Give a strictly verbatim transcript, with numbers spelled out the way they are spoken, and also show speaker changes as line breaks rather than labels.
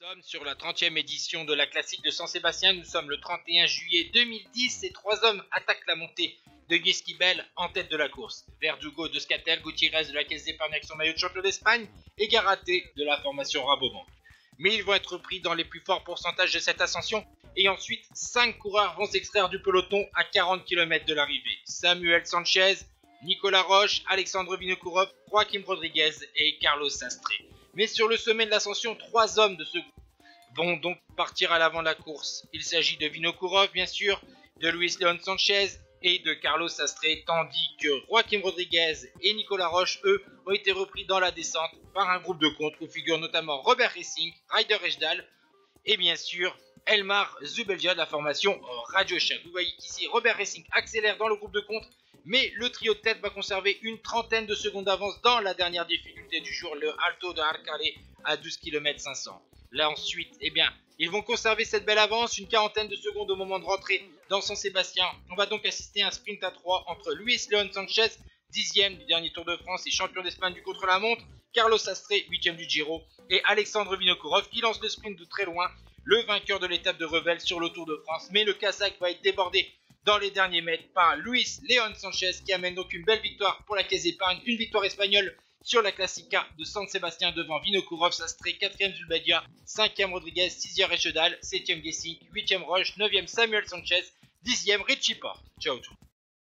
sommes sur la trentième édition de la classique de San Sébastien. Nous sommes le trente et un juillet deux mille dix et trois hommes attaquent la montée de Guesquibel en tête de la course. Verdugo de Scatel, Gutiérrez de la Caisse d'épargne avec son maillot de champion d'Espagne et Garaté de la formation Rabobank. Mais ils vont être pris dans les plus forts pourcentages de cette ascension et ensuite cinq coureurs vont s'extraire du peloton à quarante kilomètres de l'arrivée. Samuel Sanchez, Nicolas Roche, Alexandre Vinokourov, Joaquim Rodriguez et Carlos Sastre. Mais sur le sommet de l'ascension, trois hommes de ce groupe vont donc partir à l'avant de la course. Il s'agit de Vinokourov, bien sûr, de Luis Leon Sanchez et de Carlos Sastre, tandis que Joaquim Rodriguez et Nicolas Roche, eux, ont été repris dans la descente par un groupe de contre où figurent notamment Robert Racing, Ryder Ejdal et bien sûr Elmar Zubeldia de la formation Radio Shack. Vous voyez qu'ici Robert Racing accélère dans le groupe de contre, mais le trio de tête va conserver une trentaine de secondes d'avance dans la dernière difficulté du jour, le Alto de Arcale à douze kilomètres cinq cents. Là ensuite, eh bien, ils vont conserver cette belle avance, une quarantaine de secondes au moment de rentrer dans San Sébastien. On va donc assister à un sprint à trois entre Luis Leon Sanchez, dixième du dernier Tour de France et champion d'Espagne du contre-la-montre, Carlos Sastre, huitième du Giro, et Alexandre Vinokourov qui lance le sprint de très loin, le vainqueur de l'étape de Revel sur le Tour de France. Mais le Kazakh va être débordé dans les derniers mètres par Luis Leon Sanchez qui amène donc une belle victoire pour la Caisse d'épargne, une victoire espagnole sur la Classica de San Sébastien devant Vinokourov, Sastre, quatrième Zulbadia, cinquième Rodriguez, sixième Ejdal, septième Gesink, huitième Roche, neuvième Samuel Sanchez, dixième Richie Porte. Ciao tout.